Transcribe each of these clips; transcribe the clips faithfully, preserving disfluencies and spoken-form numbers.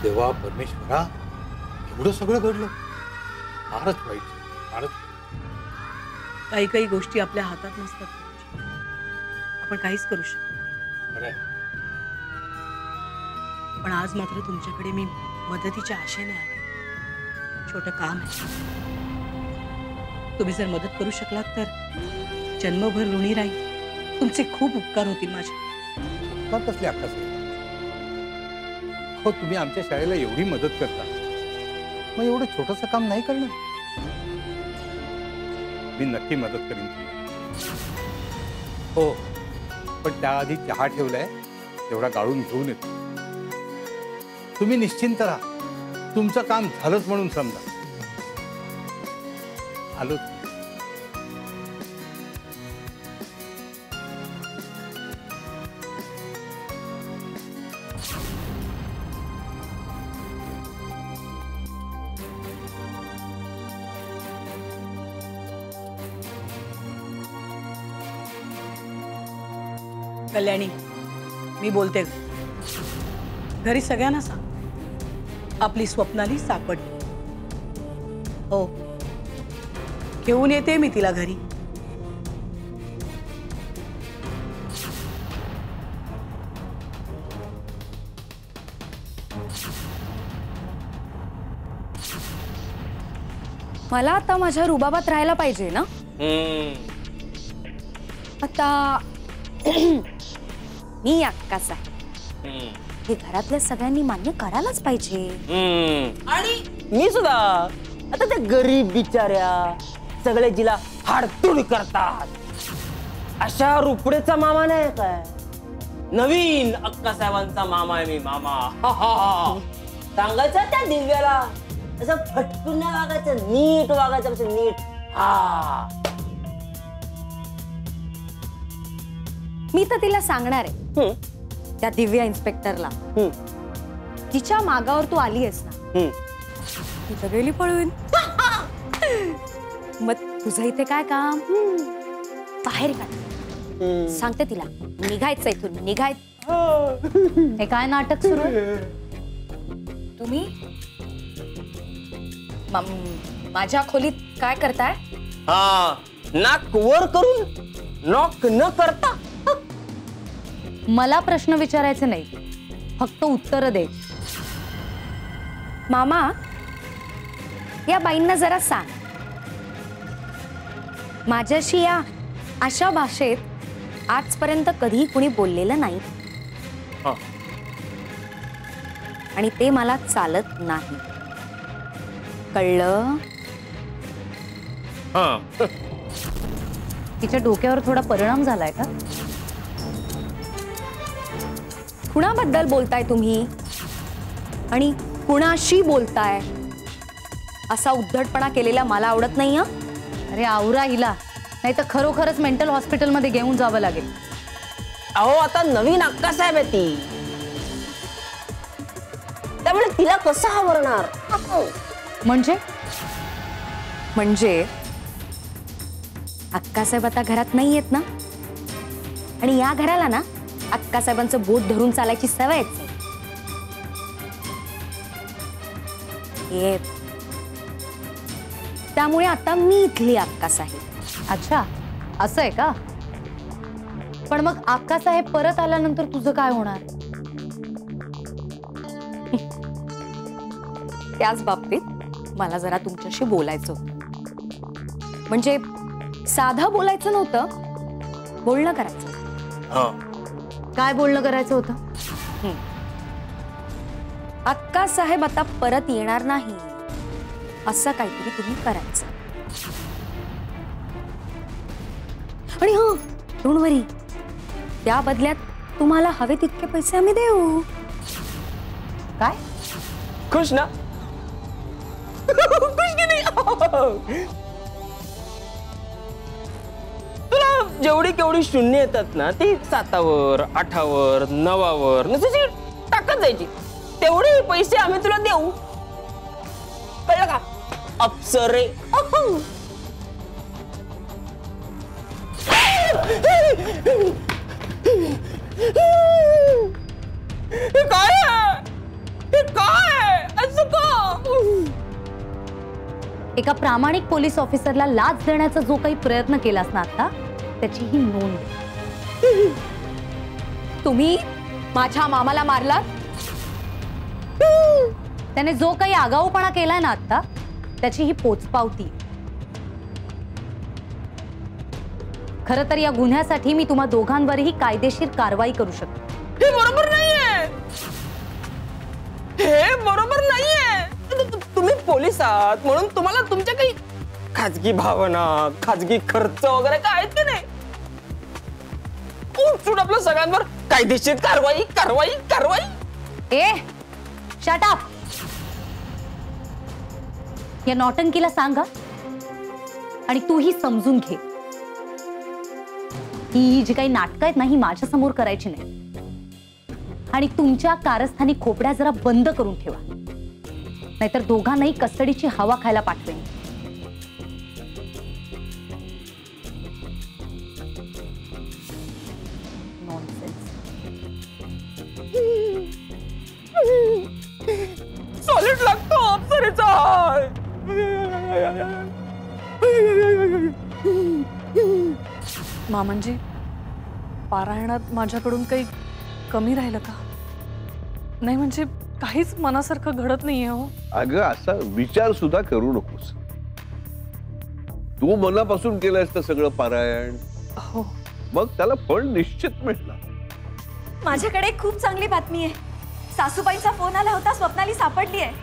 देवा परमेश्वरा, एवढं सगळं घडलं, फारच वाईट, फारच. काही काही गोष्टी आपल्या हातात नसतात, आपण काहीच करू शकतो. पण आज मात्र तुमच्याकडे मी मदतीच्या आशेने आले. छोटं काम आहे, तुम्ही जर मदत करू शकलात तर जन्मभर ऋणी राहील. तुमचे खूप उपकार होतील माझे. उपकार कसले अक्कासाहेब? हो, तुम्ही आमच्या शाळेला एवढी मदत करता, मग एवढं छोटंसं काम नाही करणार? मी नक्की मदत करीन हो, पण त्याआधी चहा ठेवलाय, तेवढा गाळून घेऊन येतो. तुम्ही निश्चिंत राहा, तुमचं काम झालंच म्हणून समजा. आलो. कल्याणी, मी बोलते. घरी सगळ्यांना सांग, आपली स्वप्नाली सापडली. हो, घेऊन येते मी तिला घरी. मला आता माझ्या रुबाबात राहायला पाहिजे ना. आता मी अक्काच आहे, हे घरातल्या सगळ्यांनी मान्य करायलाच पाहिजे. आणि मी सुद्धा. आता त्या गरीब बिचाऱ्या सगळे जिला हाडतूड करतात, अशा रुपडेचा मामा नाही काय, नवीन अक्कासाहेबांचा मामा आहे मी. मामा सांगायचं त्या दिव्याला, असं फटकून नाही वागायचं, नीट वागायचं, नीट. हा, मी तर तिला सांगणार आहे, त्या दिव्या इन्स्पेक्टरला, तिच्या मागावर तू आली आहेस ना, ती तर गेली पळून. मग तुझं इथे काय काम? बाहेर काढ. सांगते तिला, निघायचं इथून, निघायचं. हे काय नाटक सुरू आहे? तुम्ही माझ्या खोलीत काय करताय? हा, नाक वर करून नॉक न करता. मला प्रश्न विचारायचे नाही, फक्त उत्तर दे. मामा, या बाईंना जरा सांग, माझ्याशी या अशा भाषेत आजपर्यंत कधी कुणी बोललेलं नाही, आणि ते मला चालत नाही. कळलं? तिच्या डोक्यावर थोडा परिणाम झालाय का? कुणाबद्दल बोलताय तुम्ही आणि कुणाशी बोलताय? असा उद्धटपणा केलेला मला आवडत नाही. हं, अरे आवरा हिला, नाही तर खरोखरच मेंटल हॉस्पिटल मध्ये घेऊन जावं लागेल. अहो, आता नवीन अक्कासाहेब आहे ती, त्यामुळे तिला कसं आवरणार? म्हणजे म्हणजे अक्कासाहेब आता घरात नाही येत ना, आणि या घराला ना अक्कासाहेबांचं बोट धरून चालायची सवयच आहे. त्यामुळे आता मी इथली अक्कासाहेब. अच्छा, असं आहे का? पण मग अक्कासाहेब परत आल्यानंतर तुझं काय होणार? त्याच बाबतीत मला जरा तुमच्याशी बोलायचं होतं. म्हणजे साधं बोलायचं नव्हतं, बोलणं करायचं. काय बोलणं करायचं होतं? अक्कासाहेब आता परत येणार नाही, असं काहीतरी तुम्ही करायचं. आणि हो, डोंट वरी, त्या बदल्यात तुम्हाला हवे तितके पैसे आम्ही देऊ. काय? खुश ना? खुश की नाही? तुला जेवढी केवढी शून्य येतात ना, ती सातावर, आठावर, नवावर नुसती टाकत जायची. तेवढे पैसे आम्ही तुला देऊ. कळलं का? अप्सरे. हे काय? हे काय? एका प्रामाणिक पोलीस ऑफिसरला लाच देण्याचा जो काही प्रयत्न केलास ना आता, त्याची ही नोंद घे. तुम्ही माझ्या मामाला मारलात, त्याने जो काही आगाऊपणा केलाय ना आता, त्याची ही पोचपावती. खरं तर या गुन्ह्यासाठी मी तुम्हा दोघांवरही कायदेशीर कारवाई करू शकते. हे बरोबर नाहीये, हे बरोबर नाहीये. तुम्ही पोलीस आहात म्हणून तुम्हाला तुमच्या काही खाजगी भावना, खाजगी खर्च वगैरे काय आहेत की नाही? उठसूट आपल्या सगळ्यांवर कायदेशीर कारवाई कारवाई कारवाई. ए शट अप. या नौटंकीला सांगा आणि तूही समजून घे, ही जी काही नाटकं आहेत ना, ही माझ्या समोर करायची नाही. आणि तुमच्या कारस्थानी खोपड्या जरा बंद करून ठेवा, नाहीतर दोघांनाही कस्टडीची हवा खायला पाठवेन. सॉलिड लागतो अप्सरेचा. मामांजी, पारायणात माझ्याकडून काही कमी राहिलं का? नाही म्हणजे काहीच मनासारखं घडत नाहीये हो. अगं असा विचार सुद्धा करू नकोस. तू मनापासून केलंयस तर सगळं पारायण, हो मग त्याला फळ निश्चित मिळणार. माझ्याकडे खूप चांगली बातमी आहे. सासूबाईंचा फोन आला होता, स्वप्नाली सापडली आहे.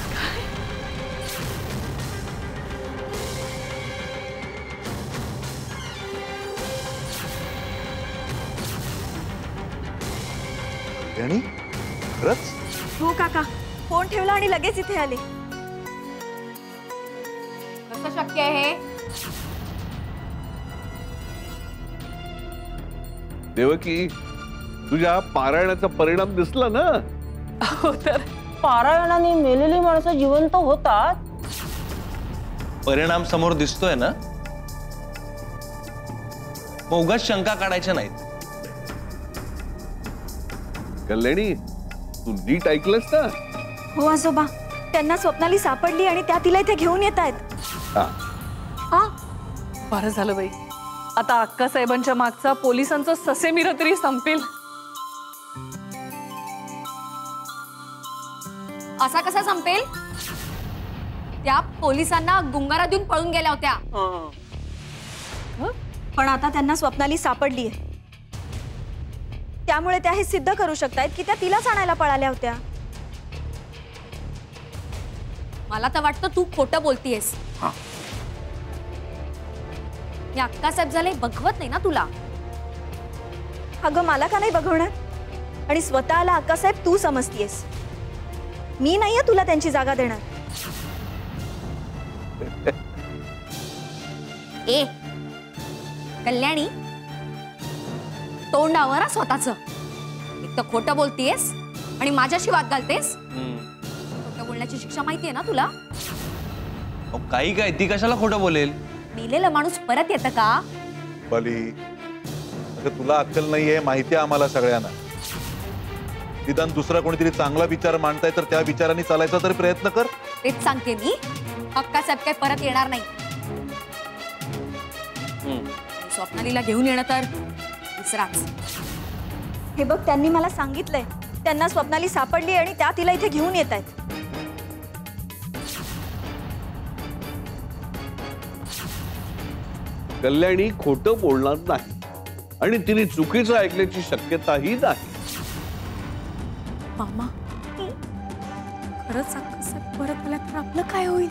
आणि खरंच? हो काका, फोन ठेवला आणि लगेच इथे आले. कसं शक्य आहे? देवकी, तुझ्या पारायणाचा परिणाम दिसला ना? हो तर पारायणाने मेलेली माणसं जिवंत होतात. परिणाम समोर दिसतोय ना, मग उगाच शंका काढायच्या नाहीत. कल्याणी, तू नीट ऐकलंस ना? हो आजोबा, त्यांना स्वप्नाली सापडली आणि त्या तिला इथे घेऊन येत आहेत. हा बरं झालं बाई. आता अक्का साहेबांच्या मागचा पोलिसांचा ससेमिरा तरी संपेल. असा कसा संपेल? त्या पोलिसांना गुंगारा देऊन पळून गेल्या होत्या. पण आता त्यांना स्वप्नाली सापडली आहे, त्यामुळे त्या हे सिद्ध करू शकतायत की त्या तिलाच आणायला पळाल्या होत्या. मला तर वाटतं तू खोटं बोलतीयस. या अक्का साहेब झाले बघवत नाही ना तुला? अगं मला का नाही बघवणार? आणि स्वतःला अक्कासाहेब तू समजतीयस. मी नाहीये तुला त्यांची जागा देणार. ए कल्याणी, तोंड आवरा स्वतःच. एक तर खोटं बोलतीयस आणि माझ्याशी वाद घालतेस. खोटं बोलण्याची शिक्षा माहितीये ना तुला? काही काय, ती कशाला खोटं बोलेल? मेलेला माणूस परत येतं का? बली, अगं तुला अक्कल नाहीये माहिती आहे आम्हाला सगळ्यांना. निदान दुसरा कोणीतरी चांगला विचार मांडताय तर त्या विचारांनी चालायचा तरी प्रयत्न कर. तेच सांगते मी, अक्का साहेब काय परत येणार नाही. स्वप्नालीला घेऊन येणं तर दुसराच. हे बघ, त्यांनी मला सांगितलंय त्यांना स्वप्नाली सापडली आणि त्या तिला इथे घेऊन येत आहेत. कल्याणी खोटं बोलणार नाही आणि तिने चुकीचं ऐकल्याची शक्यताही नाही. मामा, खरंच अक्का साहेब परत आल्या तर आपलं काय होईल?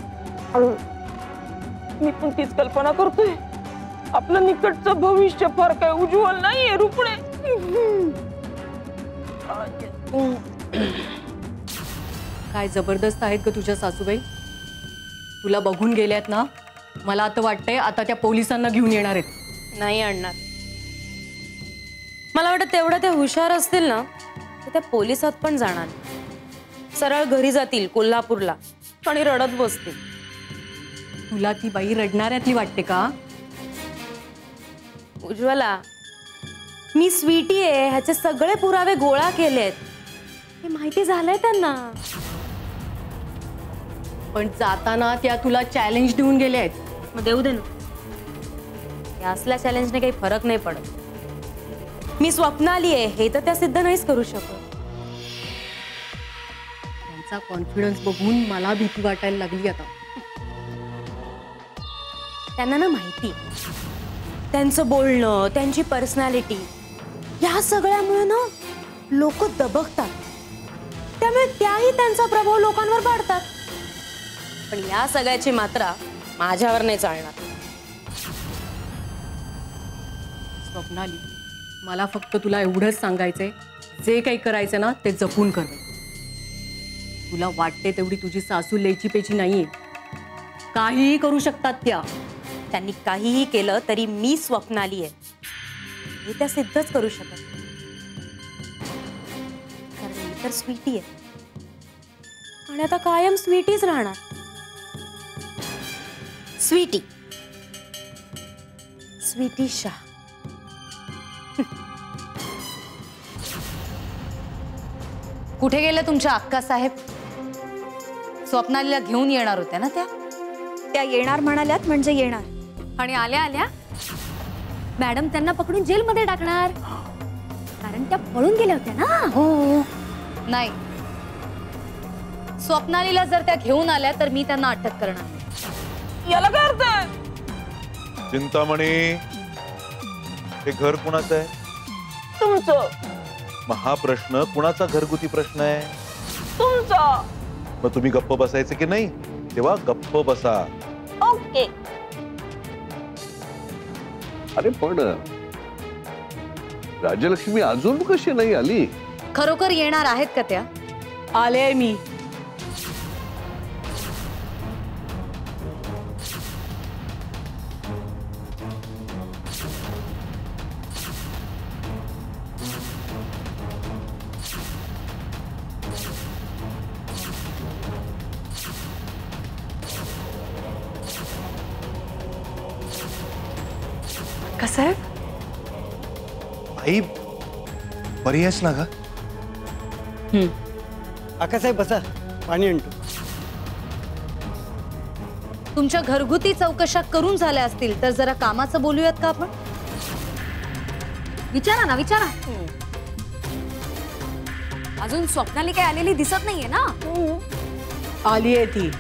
मी पण तीच कल्पना करतोय. आपलं निकटचं भविष्य फार काय उज्ज्वल नाहीये रुपणे. काय जबरदस्त आहेत ग तुझ्या सासूबाई. तुला बघून गेल्यात ना, मला आता वाटतंय आता त्या पोलिसांना घेऊन येणार आहेत. नाही आणणार. मला वाटतं तेवढं त्या हुशार असतील ना तर त्या पोलिसात पण जाणार. सरळ घरी जातील कोल्हापूरला आणि रडत बसतील. तुला ती बाई रडणाऱ्यातली वाटते का? उज्ज्वला, मी स्वीटी आहे ह्याचे सगळे पुरावे गोळा केलेत. हे माहिती झालंय त्यांना. पण जाताना त्या तुला चॅलेंज देऊन गेल्या आहेत. मग देऊ दे ना. या असल्या चॅलेंजने काही फरक नाही पडत. मी स्वप्नाली आहे हे तर त्या सिद्ध नाहीच करू शकत. त्यांचा कॉन्फिडन्स बघून मला भीती वाटायला लागली आता. त्यांना ना माहिती त्यांचं बोलणं, त्यांची पर्सनॅलिटी, या सगळ्यामुळे ना लोक दबकतात. त्यामुळे त्याही त्यांचा प्रभाव लोकांवर पाडतात. पण या सगळ्याची मात्रा माझ्यावर नाही चालणार. स्वप्नाली, मला फक्त तुला एवढंच सांगायचंय, जे काही करायचं ना ते जपून कर. तुला वाटते तेवढी तुझी सासू लेची पेची नाहीये. काहीही करू शकतात त्या. त्यांनी काहीही केलं तरी मी स्वप्नाली आहे हे त्या सिद्धच करू शकत. कारण मी तर स्वीटी आहे आणि आता कायम स्वीटीच राहणार. स्वीटी स्वीटी शाह. कुठे गेले तुमच्या अक्का साहेब? स्वप्नालीला घेऊन येणार होत्या ना त्या? त्या येणार म्हणाल्यात म्हणजे येणार. आणि आल्या आल्या मॅडम त्यांना पकडून जेलमध्ये टाकणार, कारण त्या पळून गेल्या होत्या ना. हो नाही, स्वप्नालीला जर त्या घेऊन आल्या तर मी त्यांना अटक करणार. याला काय अर्थ आहे? चिंतामणी, हे घर कुणाचं आहे? तुमचं. मग हा प्रश्न कुणाचा घरगुती प्रश्न आहे? तुमचा. मग तुम्ही गप्प बसायचे की नाही? तेव्हा गप्प बसा. ओके. अरे पण राजलक्ष्मी अजून कशी नाही आली? खरोखर येणार आहेत का त्या? आले मी. कसं आहे? आई बरी आहेस ना ग? आकासाहेब बसा, पाणी आणतो. तुमच्या घरगुती चौकशा करून झाल्या असतील तर जरा कामाचं बोलूयात का आपण? विचारा ना, विचारा. अजून स्वप्नाली काही आलेली दिसत नाहीये ना? आली आहे ती.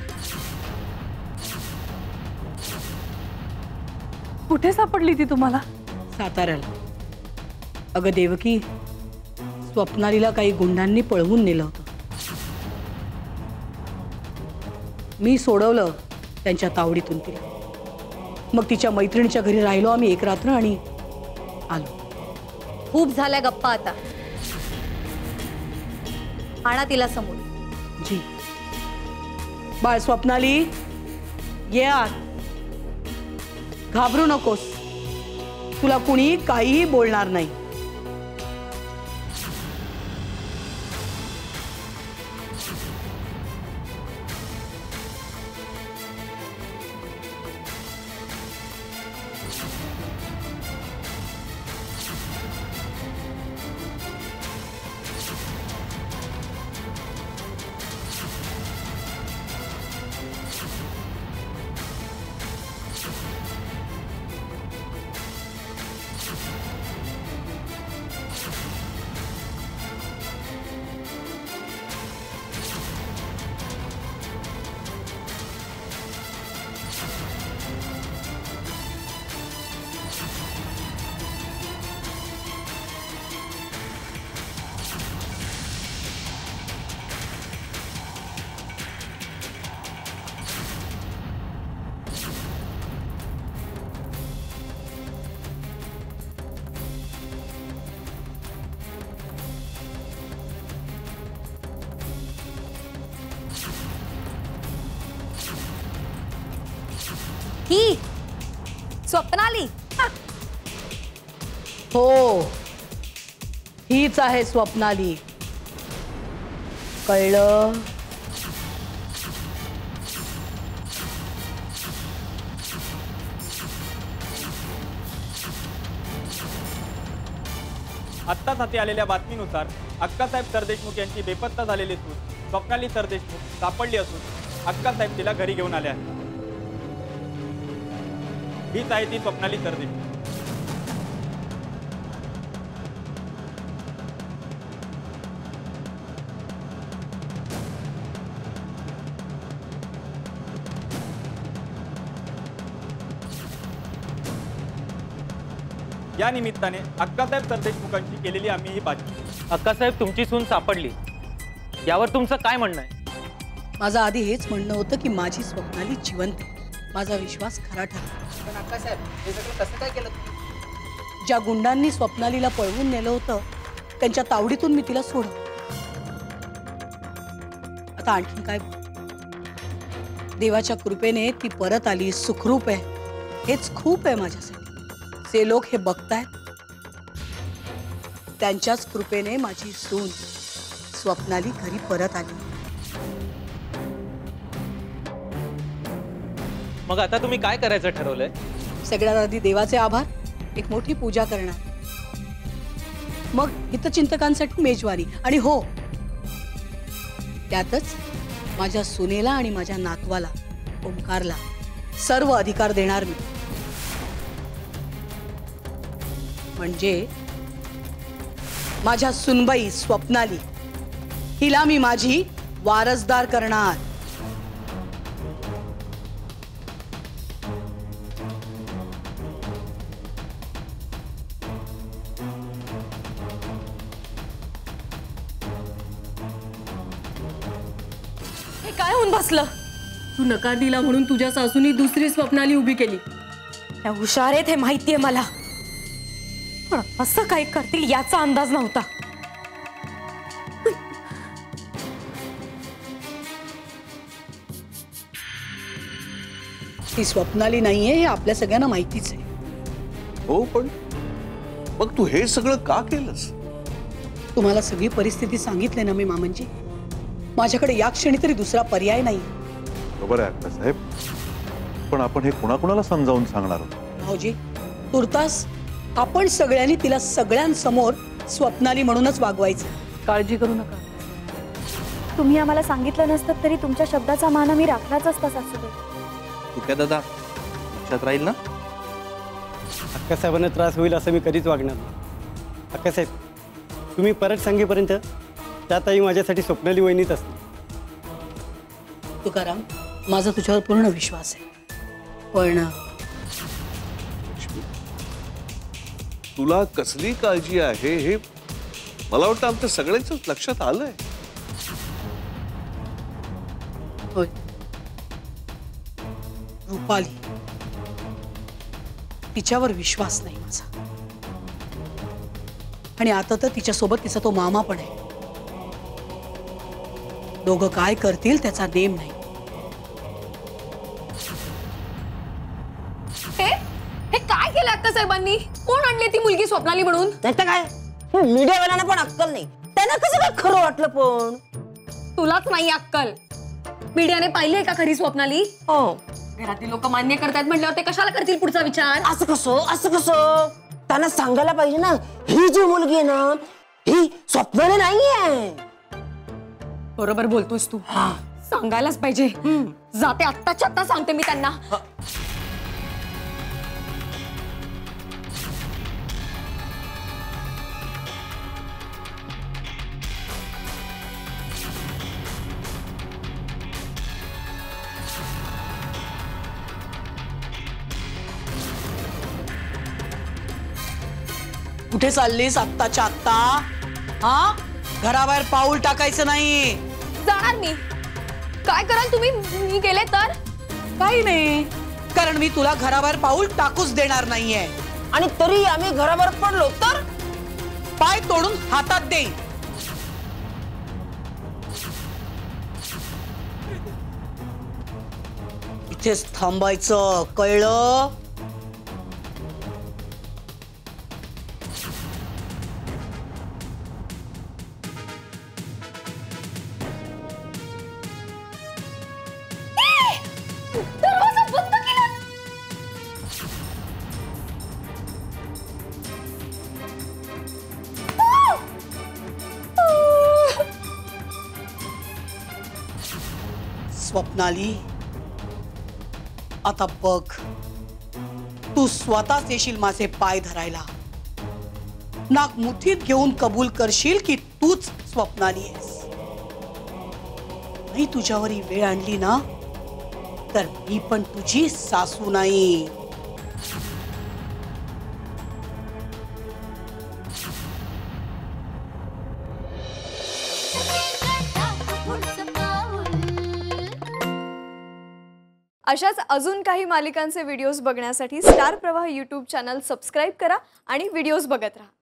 कुठे सापडली ती तुम्हाला? साताऱ्याला. अगं देवकी, स्वप्नालीला काही गुंडांनी पळवून नेलं होतं. मी सोडवलं त्यांच्या तावडीतून तिला. मग तिच्या मैत्रिणीच्या घरी राहिलो आम्ही एक रात्र आणि आलो. खूप झाल्या गप्पा आता. आणा तिला समोर. जी. बाळ स्वप्नाली, ये आत. घाबरू नकोस, तुला कुणी काहीही बोलणार नाही. ही स्वप्नाली. हो, हीच आहे स्वप्नाली. कळलं? आत्ताच हाती आलेल्या बातमीनुसार अक्कासाहेब सरदेशमुख यांची बेपत्ता झालेली सून स्वप्नाली सरदेशमुख सापडली असून अक्का साहेब तिला घरी घेऊन आले आहेत. हीच आहे ती स्वप्नाली तरदेवी. या निमित्ताने अक्कासाहेब सरदेशमुखांची केलेली आम्ही ही बातमी. अक्कासाहेब तुमची सून सापडली, यावर तुमचं काय म्हणणं आहे? माझं आधी हेच म्हणणं होतं की माझी स्वप्नाली जिवंत आहे. माझा विश्वास खरा ठरला. पण अक्कासाहेब हे सगळं कसं काय केलं तुम्ही? ज्या गुंडांनी स्वप्नालीला पळवून नेलं होतं त्यांच्या तावडीतून मी तिला सोडलं. आता आणखीन काय? देवाच्या कृपेने ती परत आली, सुखरूप आहे. हेच खूप आहे माझ्यासाठी. जे लोक हे बघतायत त्यांच्याच कृपेने माझी सून स्वप्नाली घरी परत आली. मग आता तुम्ही काय करायचं ठरवलंय? सगळ्यात आधी देवाचे आभार, एक मोठी पूजा करणार, मग हितचिंतकांसाठी मेजवानी, आणि हो त्यातच माझ्या सुनेला आणि माझ्या नातवाला ओंकारला सर्व अधिकार देणार मी. म्हणजे माझ्या सुनबाई स्वप्नाली हिला मी माझी वारसदार करणार. हे काय होऊन बसलं? तू नकार दिला म्हणून तुझ्या सासूनी दुसरी स्वप्नाली उभी केली. त्या हुशार आहेत हे माहितीये मला, पण असं काय करतील याचा अंदाज नव्हता. ती स्वप्नाली नाहीये हे आपल्या सगळ्यांना माहितीच आहे. हो, पण मग तू हे सगळं का केलंस? तुम्हाला सगळी परिस्थिती सांगितली ना मी मामनजी. माझ्याकडे या क्षणी तरी दुसरा पर्याय नाही. बरोबर आहे अक्कासाहेब, पण आपण हे कुणाकुणाला समजावून सांगणार आहोत? भाऊजी, तुर्तास आपण सगळ्यांनी तिला सगळ्यांसमोर स्वप्नाली म्हणूनच वागवायचं. काळजी करू नका. तुम्ही आम्हाला सांगितलं नसतं तरी तुमच्या शब्दाचा मान आम्ही राखलाच असता सासूबाई. तू काय दादा लक्षात राहील ना? अक्कासाहेबांना त्रास होईल असं मी कधीच वागणार नाही. अक्कासाहेब, तुम्ही परत सांगेपर्यंत त्यातही माझ्यासाठी स्वप्नाली वहिनीच असते. तुकाराम, माझा तुझ्यावर पूर्ण विश्वास आहे, पण तुला कसली काळजी आहे हे मला वाटतं आमच्या सगळ्यांच्याच लक्षात आलंय. होय, रुपाली, तिच्यावर विश्वास नाही माझा. आणि आता तर तिच्यासोबत तिचा तो मामा पण आहे. दोघं काय करतील त्याचा नेम नाही. हे काय केलं अक्कासाहेबांनी? कोण आणली ती मुलगी स्वप्नाली म्हणून? नाही तर काय, मीडियावाल्यांना पण अक्कल नाही. त्यांना कसं काय खरं वाटलं? पण तुलाच नाही अक्कल. मीडियाने पाहिलीये का खरी स्वप्नाली? हो. घरातील लोक मान्य करतात म्हटल्यावर ते कशाला करतील पुढचा विचार? असं कसं असं कसं त्यांना सांगायला पाहिजे ना, ही जी मुलगी आहे ना ही स्वप्नाली नाहीये. बरोबर बोलतोस तू. सांगायलाच पाहिजे. जाते आत्ताच्या आत्ता सांगते मी त्यांना. कुठे चाललीस आत्ताच्या आत्ता? हा, घराबाहेर पाऊल टाकायचं नाही. जाणार मी. काय कराल तुम्ही मी गेले तर? काही नाही, कारण मी तुला घराबाहेर पाऊल टाकूच देणार नाहीये. आणि तरी आम्ही घराबाहेर पडलो तर पाय तोडून हातात देईन. इथेच थांबायचं, कळलं? स्वप्नाली, आता बघ, तू स्वतःच येशील माझे पाय धरायला. नाक मुठीत घेऊन कबूल करशील की तूच स्वप्नाली आहेस. नाही तुझ्यावर ही वेळ आणली ना तर मी पण तुझी सासू नाही. अशाच अजून काही मालिकांचे व्हिडिओज बघण्यासाठी स्टार प्रवाह यूट्यूब चॅनल सबस्क्राईब करा आणि व्हिडिओज बघत राहा.